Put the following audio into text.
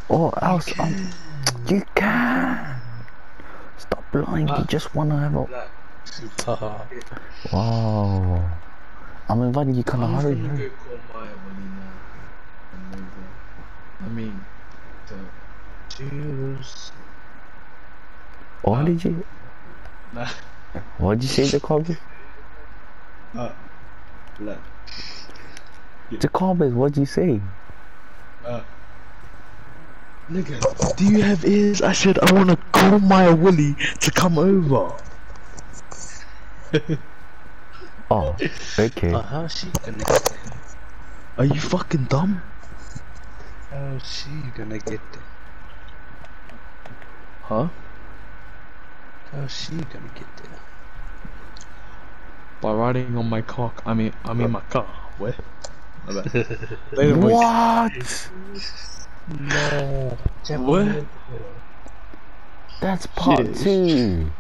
Or else you can. Stop lying. You just wanna have a. Wow. I'm inviting you. Kinda hurry. Go call my Wally now. I mean, the Jews. What did you? Nah. What did you say, Jqbez? Look. Jqbez, what did you say? Nigga, do you have ears? I said I wanna call my Willie to come over. Oh, okay. How's she gonna get there? Are you fucking dumb? How's she gonna get there? Huh? How's she gonna get there? By riding on my cock. I mean my car. Where? What? No. What? That's part 2.